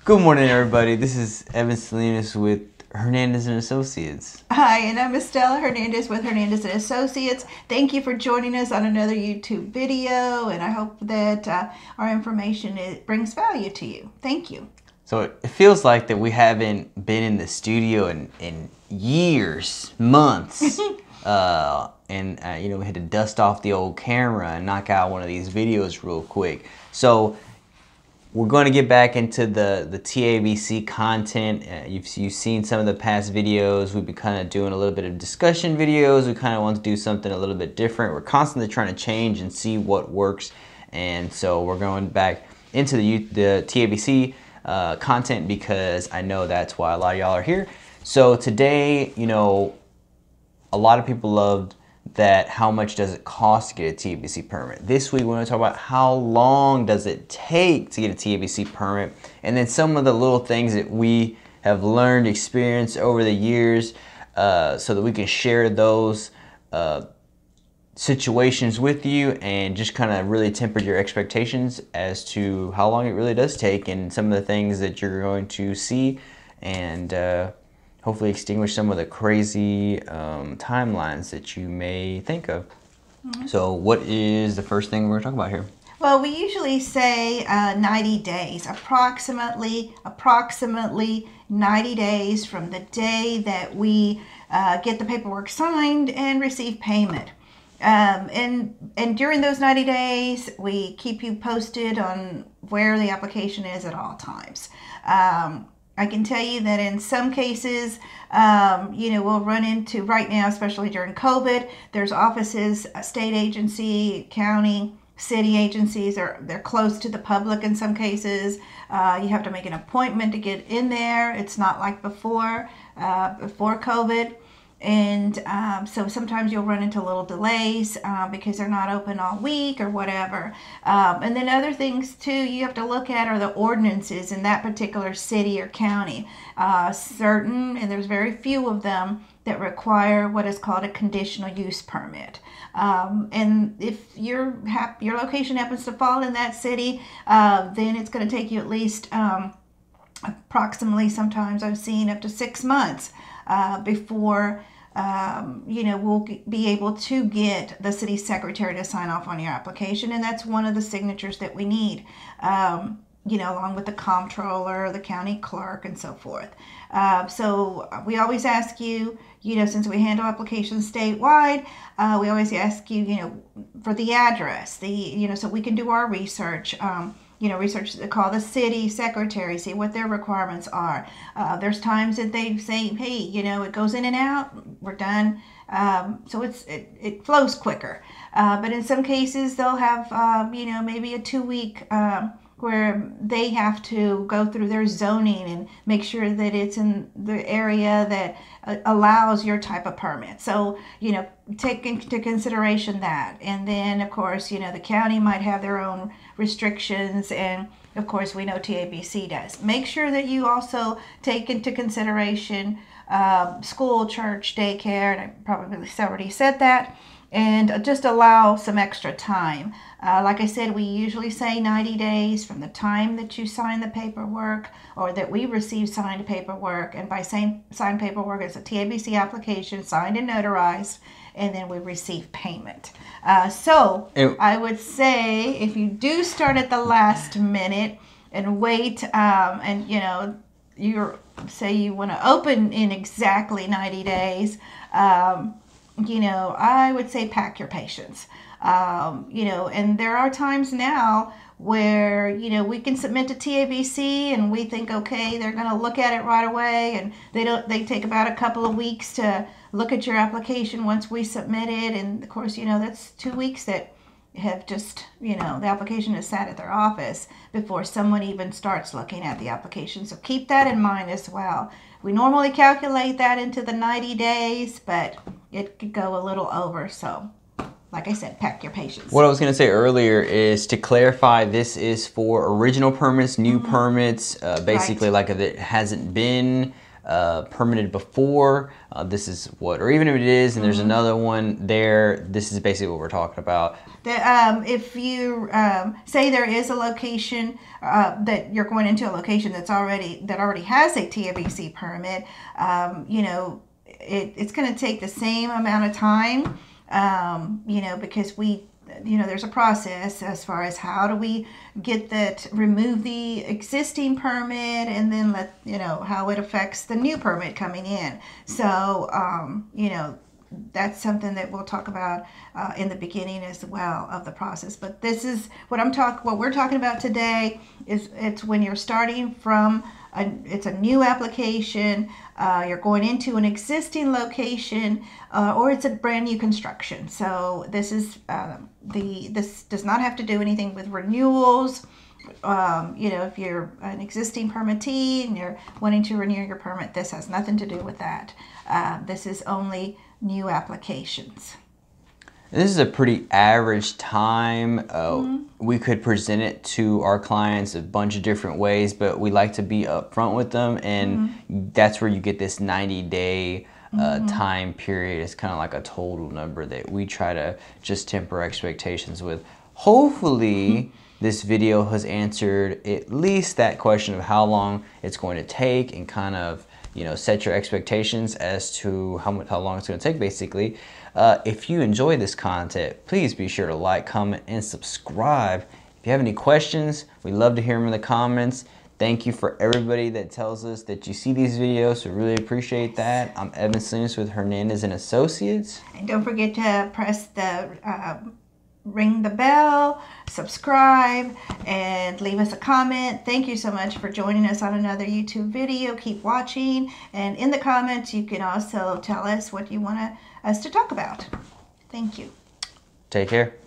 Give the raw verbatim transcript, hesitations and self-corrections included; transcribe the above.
Good morning, everybody. This is Evan Salinas with Hernandez Associates. Hi, and I'm Estella Hernandez with Hernandez Associates. Thank you for joining us on another YouTube video, and I hope that uh, our information it brings value to you. Thank you. So it feels like that we haven't been in the studio in, in years, months, uh, and uh, you know we had to dust off the old camera and knock out one of these videos real quick. So we're going to get back into the, the T A B C content. Uh, you've, you've seen some of the past videos. We've been kind of doing a little bit of discussion videos. We kind of want to do something a little bit different. We're constantly trying to change and see what works. And so we're going back into the, the T A B C uh, content because I know that's why a lot of y'all are here. So today, you know, a lot of people loved that how much does it cost to get a T A B C permit. This week we're going to talk about how long does it take to get a T A B C permit, and then some of the little things that we have learned, experienced over the years, uh, so that we can share those uh, situations with you and just kind of really temper your expectations as to how long it really does take and some of the things that you're going to see, and uh, hopefully extinguish some of the crazy um, timelines that you may think of. Mm-hmm. So what is the first thing we're going to talk about here? Well, we usually say uh, ninety days, approximately, approximately ninety days from the day that we uh, get the paperwork signed and receive payment. Um, and, and during those ninety days, we keep you posted on where the application is at all times. Um, I can tell you that in some cases, um, you know, we'll run into right now, especially during COVID, there's offices, a state agency, county, city agencies, are they're close to the public in some cases. Uh, you have to make an appointment to get in there. It's not like before, uh, before COVID. And um, so sometimes you'll run into little delays uh, because they're not open all week or whatever. Um, and then other things too you have to look at are the ordinances in that particular city or county. Uh, certain, and there's very few of them, that require what is called a conditional use permit. Um, and if your hap your location happens to fall in that city, uh, then it's going to take you at least um, approximately, sometimes I've seen up to six months uh, before Um, you know, we'll be able to get the city secretary to sign off on your application, and that's one of the signatures that we need, um, you know, along with the comptroller, the county clerk, and so forth. Uh, so we always ask you, you know, since we handle applications statewide, uh, we always ask you, you know, for the address, the, you know, so we can do our research. Um, you know, research, call the city secretary, see what their requirements are. Uh, there's times that they say, hey, you know, it goes in and out, we're done. Um, so it's it, it flows quicker. Uh, but in some cases, they'll have, um, you know, maybe a two-week um, where they have to go through their zoning and make sure that it's in the area that uh, allows your type of permit. So, you know, take into consideration that. And then, of course, you know, the county might have their own restrictions, and of course we know T A B C does. Make sure that you also take into consideration uh, school, church, daycare, and I probably already said that, and just allow some extra time. Uh, like I said, we usually say ninety days from the time that you sign the paperwork or that we receive signed paperwork. And by saying signed paperwork, it's a T A B C application signed and notarized, and then we receive payment. Uh, so it, I would say if you do start at the last minute and wait, um, and you know, you're say you want to open in exactly ninety days, um, you know, I would say pack your patience. Um, you know, and there are times now where, you know, we can submit to T A B C and we think, okay, they're going to look at it right away, and they don't, they take about a couple of weeks to look at your application once we submit it. And of course, you know, that's two weeks that have just, you know, the application is sat at their office before someone even starts looking at the application. So keep that in mind as well. We normally calculate that into the ninety days, but it could go a little over. So like I said, pack your patience. What I was going to say earlier is to clarify, this is for original permits, new mm-hmm. permits, uh, basically right. like if it hasn't been uh, permitted before, uh, this is what, or even if it is, and there's mm-hmm. another one there, this is basically what we're talking about. That um, if you um, say there is a location uh, that you're going into a location that's already that already has a T A B C permit, um, you know, it, it's going to take the same amount of time, um, you know, because we. You know, there's a process as far as how do we get that, remove the existing permit, and then let, you know, how it affects the new permit coming in. So, um, you know, that's something that we'll talk about uh, in the beginning as well of the process. But this is what I'm talking, what we're talking about today is it's when you're starting from a, it's a new application, uh, you're going into an existing location, uh, or it's a brand new construction. So this is uh, the this does not have to do anything with renewals. Um, you know, if you're an existing permittee and you're wanting to renew your permit, this has nothing to do with that. Uh, this is only new applications. This is a pretty average time. Uh, mm-hmm. We could present it to our clients a bunch of different ways, but we like to be upfront with them, and mm-hmm. that's where you get this ninety day uh, mm-hmm. time period. It's kind of like a total number that we try to just temper expectations with. Hopefully, mm-hmm. this video has answered at least that question of how long it's going to take, and kind of, you know, set your expectations as to how much, how long it's going to take, basically. Uh, if you enjoy this content, please be sure to like, comment, and subscribe. If you have any questions, we love to hear them in the comments. Thank you for everybody that tells us that you see these videos. We really appreciate that. I'm Evan Salinas with Hernandez Associates. And don't forget to press the uh, ring the bell, subscribe, and leave us a comment. Thank you so much for joining us on another YouTube video. Keep watching, and in the comments you can also tell us what you want us to talk about. Thank you. Take care.